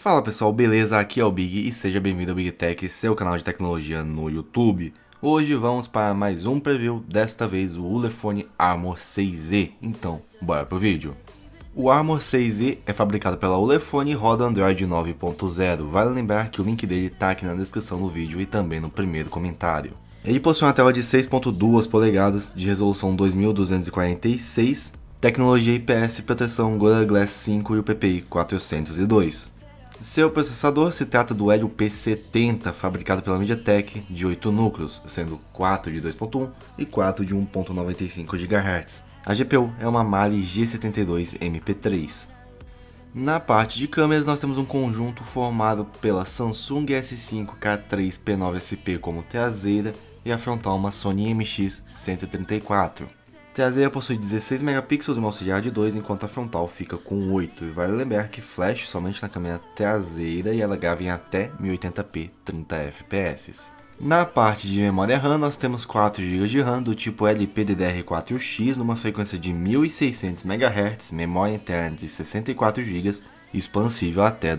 Fala pessoal, beleza? Aqui é o Big e seja bem-vindo ao Big Tech, seu canal de tecnologia no YouTube. Hoje vamos para mais um preview, desta vez o Ulefone Armor 6Z. Então, bora pro vídeo. O Armor 6Z é fabricado pela Ulefone e roda Android 9.0. Vale lembrar que o link dele tá aqui na descrição do vídeo e também no primeiro comentário. Ele possui uma tela de 6.2 polegadas de resolução 2246, tecnologia IPS, proteção Gorilla Glass 5 e o PPI 402. Seu processador se trata do Helio P70, fabricado pela MediaTek, de 8 núcleos, sendo 4 de 2.1 e 4 de 1.95 GHz. A GPU é uma Mali G72 MP3. Na parte de câmeras nós temos um conjunto formado pela Samsung S5 III P9SP como traseira e a frontal uma Sony MX134. A traseira possui 16 megapixels e uma auxiliar de 2, enquanto a frontal fica com 8. E vale lembrar que flash somente na câmera traseira e ela grava em até 1080p 30 fps. Na parte de memória RAM nós temos 4 GB de RAM do tipo LPDDR4X numa frequência de 1600 MHz, memória interna de 64 GB e expansível até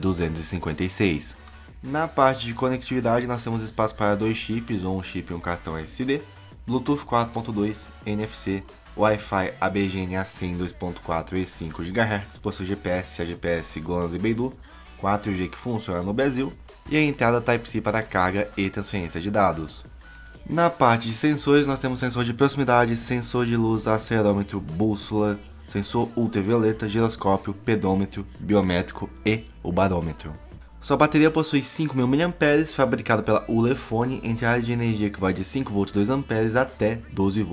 256. Na parte de conectividade nós temos espaço para 2 chips ou um chip e um cartão SD, Bluetooth 4.2, NFC, Wi-Fi ABGN-AC 2.4 e 5 GHz, possui GPS, AGPS, GLONASS e Beidou, 4G que funciona no Brasil, e a entrada Type-C para carga e transferência de dados. Na parte de sensores nós temos sensor de proximidade, sensor de luz, acelerômetro, bússola, sensor ultravioleta, giroscópio, pedômetro, biométrico e o barômetro. Sua bateria possui 5.000 mAh, fabricada pela Ulefone, entre área de energia que vai de 5V 2A até 12V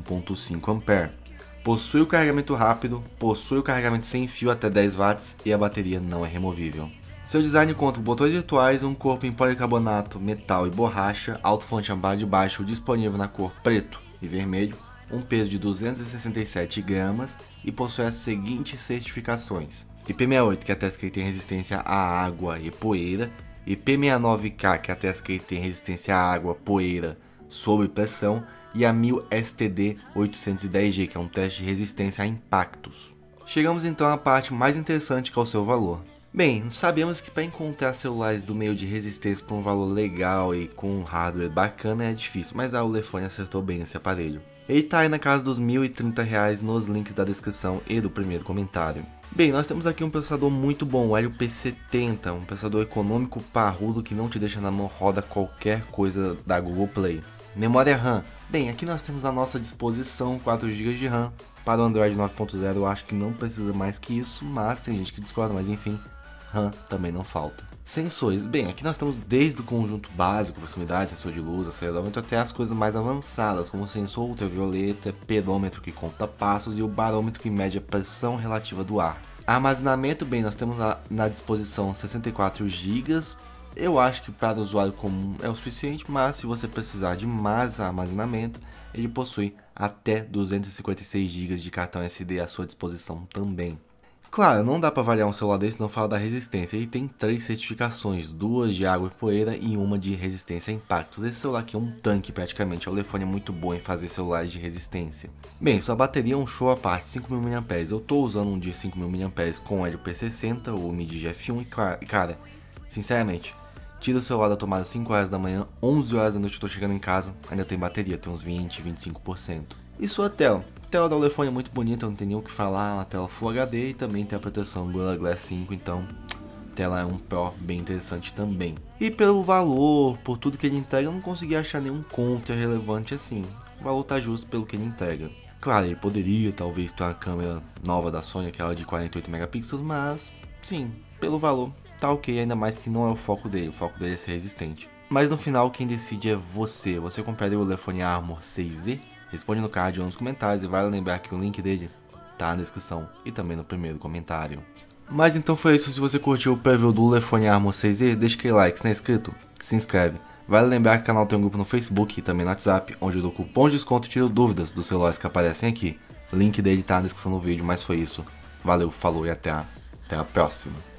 1.5A. Possui o carregamento rápido, possui o carregamento sem fio até 10 watts e a bateria não é removível. Seu design conta com botões virtuais, um corpo em policarbonato, metal e borracha, alto-falante na barra de baixo disponível na cor preto e vermelho, um peso de 267 gramas e possui as seguintes certificações: IP68, que atesta que ele tem resistência à água e poeira, IP69K, que atesta que ele tem resistência à água, poeira, sob pressão, e a 1000 STD 810G, que é um teste de resistência a impactos. Chegamos então à parte mais interessante, que é o seu valor. Bem, sabemos que para encontrar celulares do meio de resistência por um valor legal e com um hardware bacana é difícil, mas a Ulefone acertou bem nesse aparelho. Ele tá aí na casa dos R$ 1.030 nos links da descrição e do primeiro comentário. Bem, nós temos aqui um processador muito bom, o Helio P70, um processador econômico parrudo que não te deixa na mão, roda qualquer coisa da Google Play. Memória RAM, bem, aqui nós temos à nossa disposição 4 GB de RAM, para o Android 9.0 eu acho que não precisa mais que isso, mas tem gente que discorda, mas enfim, RAM também não falta. Sensores, bem, aqui nós temos desde o conjunto básico, proximidade, sensor de luz, acelerômetro, até as coisas mais avançadas, como o sensor ultravioleta, pedômetro que conta passos e o barômetro que mede a pressão relativa do ar. Armazenamento, bem, nós temos na disposição 64 GB, eu acho que para o usuário comum é o suficiente, mas se você precisar de mais armazenamento, ele possui até 256 GB de cartão SD à sua disposição também. Claro, não dá para avaliar um celular desse não falar da resistência. Ele tem 3 certificações, 2 de água e poeira e uma de resistência a impactos. Esse celular aqui é um tanque praticamente, a Ulefone é muito boa em fazer celulares de resistência. Bem, sua bateria é um show à parte, 5.000 mAh. Eu tô usando um de 5.000 mAh com o Helio P60, o MIDI GF1 e cara, sinceramente, tira o celular da tomada 5 horas da manhã, 11 horas da noite eu tô chegando em casa, ainda tem bateria, tem uns 20, 25%. E sua tela? A tela da Ulefone é muito bonita, não tem nem o que falar, uma tela Full HD e também tem a proteção Gorilla Glass 5, então a tela é um Pro bem interessante também. E pelo valor, por tudo que ele entrega, eu não consegui achar nenhum contra relevante assim. O valor tá justo pelo que ele entrega. Claro, ele poderia talvez ter uma câmera nova da Sony, aquela de 48 megapixels, mas sim, pelo valor tá ok, ainda mais que não é o foco dele é ser resistente. Mas no final quem decide é você. Você compraria o Ulefone Armor 6Z? Responde no card ou nos comentários e vale lembrar que o link dele tá na descrição e também no primeiro comentário. Mas então foi isso, se você curtiu o preview do Ulefone Armor 6Z, deixa aquele like, se não é inscrito, se inscreve. Vale lembrar que o canal tem um grupo no Facebook e também no WhatsApp, onde eu dou cupons de desconto e tiro dúvidas dos celulares que aparecem aqui. O link dele tá na descrição do vídeo, mas foi isso. Valeu, falou e até a próxima.